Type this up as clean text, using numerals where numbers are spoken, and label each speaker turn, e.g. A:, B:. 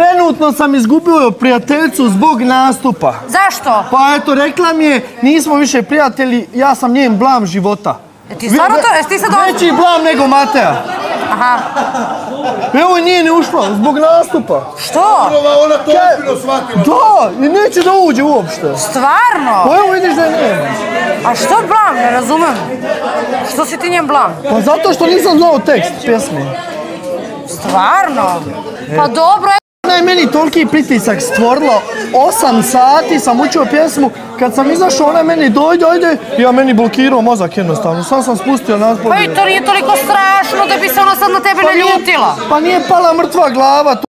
A: Trenutno sam izgubio prijateljicu zbog nastupa.
B: Zašto?
A: Pa eto, rekla mi je, nismo više prijatelji, ja sam njen blam života.
B: Ti stvarno to, jesi ti sad ovo?
A: Veći blam nego Mateja.
B: Aha.
A: Evo nije ne ušla, zbog nastupa.
B: Što?
C: Ona to ozbiljno shvatila.
A: Da, i neće da uđe uopšte.
B: Stvarno?
A: Pa evo vidiš da je nema.
B: A što blam, ne razumem. Što si ti njen blam?
A: Pa zato što nisam znao tekst pjesme.
B: Stvarno? Pa dobro,
A: Ona je meni toliki pritisak stvorila, 8 sati sam učio pjesmu, kad sam izašao ona je meni dojde, ja meni blokirao mozak jednostavno, sam spustio naspolje.
B: pa i to nije toliko strašno da bi se ona sad na tebe naljutila.
A: Pa nije pala mrtva glava.